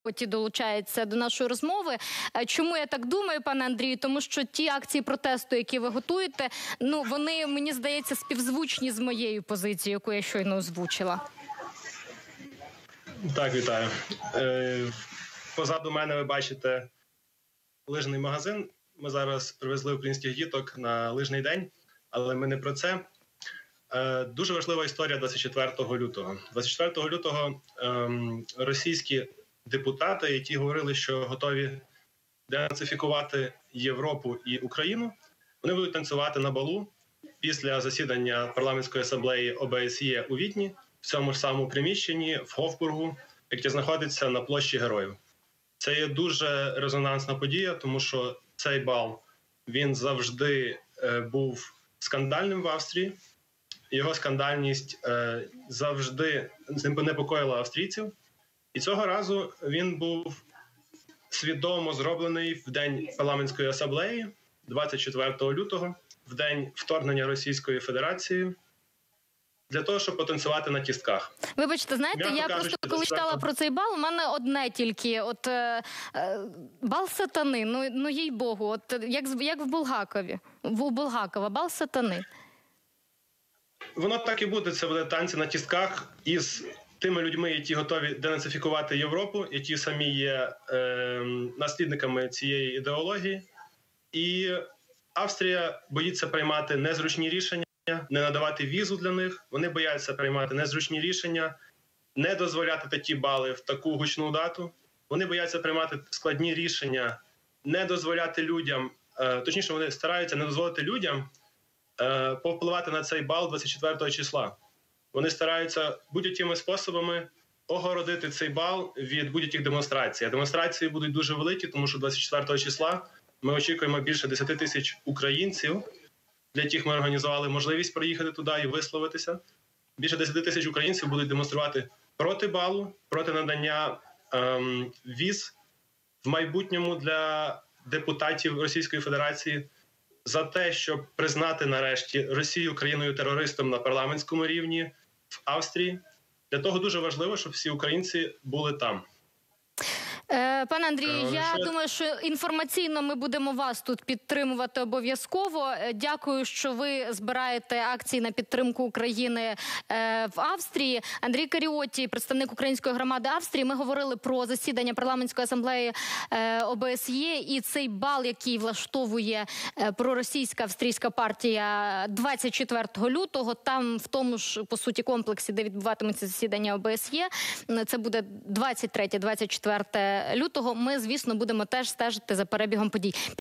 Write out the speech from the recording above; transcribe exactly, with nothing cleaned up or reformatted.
Ті долучається до нашої розмови. Чому я так думаю, пане Андрію? Тому що ті акції протесту, які ви готуєте, ну вони, мені здається, співзвучні з моєю позицією, яку я щойно озвучила. Так, вітаю. Е, позаду мене ви бачите лижний магазин. Ми зараз привезли українських діток на лижний день, але ми не про це. Е, дуже важлива історія двадцять четвертого лютого. двадцять четвертого лютого е, російські депутати, які говорили, що готові денацифікувати Європу і Україну, вони будуть танцювати на балу після засідання парламентської асамблеї О Б С Є у Відні, в цьому ж самому приміщенні, в Хофбургу, яке знаходиться на площі Героїв. Це є дуже резонансна подія, тому що цей бал, він завжди е, був скандальним в Австрії. Його скандальність е, завжди непокоїла австрійців. І цього разу він був свідомо зроблений в день парламентської асамблеї, двадцять четвертого лютого, в день вторгнення Російської Федерації, для того, щоб потанцювати на кістках. Вибачте, знаєте, М'яко я кажучи, просто коли читала про цей бал, у мене одне тільки, от е, е, бал сатани, ну, ну їй-богу, от як, як в Булгакові, в, у Булгакова, бал сатани. Воно так і буде, це буде танці на кістках із тими людьми, які готові денацифікувати Європу, які самі є е, наслідниками цієї ідеології. І Австрія боїться приймати незручні рішення, не надавати візу для них. Вони бояться приймати незручні рішення, не дозволяти такі бали в таку гучну дату. Вони бояться приймати складні рішення, не дозволяти людям, е, точніше, вони стараються не дозволити людям е, повпливати на цей бал двадцять четвертого числа. Вони стараються будь-якими способами огородити цей бал від будь-яких демонстрацій. А демонстрації будуть дуже великі, тому що двадцять четвертого числа ми очікуємо більше десять тисяч українців, для яких ми організували можливість проїхати туди і висловитися. Більше десять тисяч українців будуть демонструвати проти балу, проти надання ем, віз в майбутньому для депутатів Російської Федерації, за те, щоб признати нарешті Росію країною-терористом на парламентському рівні в Австрії. Для того дуже важливо, щоб всі українці були там. Пане Андрію, я що... думаю, що інформаційно ми будемо вас тут підтримувати обов'язково. Дякую, що ви збираєте акції на підтримку України в Австрії. Андрій Каріоті, представник української громади Австрії, ми говорили про засідання парламентської асамблеї О Б С Є і цей бал, який влаштовує проросійська австрійська партія двадцять четвертого лютого. Там в тому ж, по суті, комплексі, де відбуватиметься засідання О Б С Є. Це буде двадцять третє - двадцять четверте лютого. Ми, звісно, будемо теж стежити за перебігом подій.